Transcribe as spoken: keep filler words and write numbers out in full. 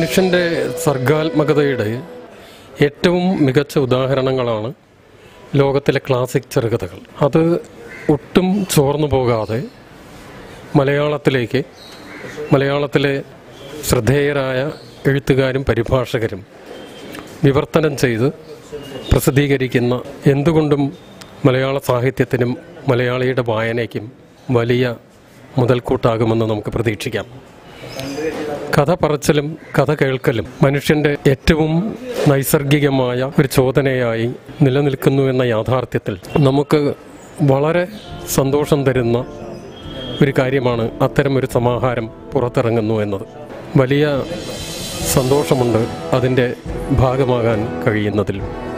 മനുഷ്യൻ്റെ സർഗാത്മകതയുടെ ഏറ്റവും മികച്ച ഉദാഹരണങ്ങളാണ് ലോകത്തിലെ ക്ലാസിക് ചെറുകഥകൾ. അത് ഒട്ടും ചോർന്നു പോകാതെ മലയാളത്തിലേക്ക് മലയാളത്തിലെ ശ്രദ്ധേയരായ എഴുത്തുകാരും പരിഭാഷകരും വിവർത്തനം ചെയ്ത് പ്രസിദ്ധീകരിക്കുന്ന എന്തുകൊണ്ടും മലയാള സാഹിത്യത്തിനും മലയാളിയുടെ വായനയ്ക്കും വലിയ മുതൽക്കൂട്ടാകുമെന്ന് നമുക്ക് പ്രതീക്ഷിക്കാം. കഥ പറച്ചിലും കഥ കേൾക്കലും മനുഷ്യൻ്റെ ഏറ്റവും നൈസർഗികമായ ഒരു ചോദനയായി നിലനിൽക്കുന്നു എന്ന യാഥാർത്ഥ്യത്തിൽ നമുക്ക് വളരെ സന്തോഷം തരുന്ന ഒരു കാര്യമാണ് അത്തരമൊരു സമാഹാരം പുറത്തിറങ്ങുന്നു എന്നത്. വലിയ സന്തോഷമുണ്ട് അതിൻ്റെ ഭാഗമാകാൻ കഴിയുന്നതിൽ.